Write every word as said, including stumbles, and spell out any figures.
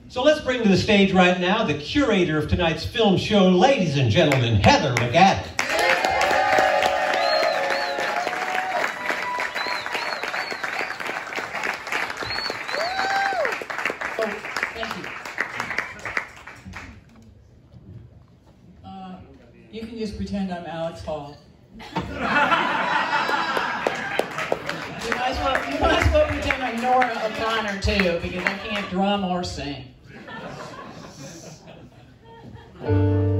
So let's bring to the stage right now the curator of tonight's film show, ladies and gentlemen, Heather McAdams. You can just pretend I'm Alex Hall. you, might as well, you might as well pretend I'm Nora O'Connor too, because I can't drum or sing.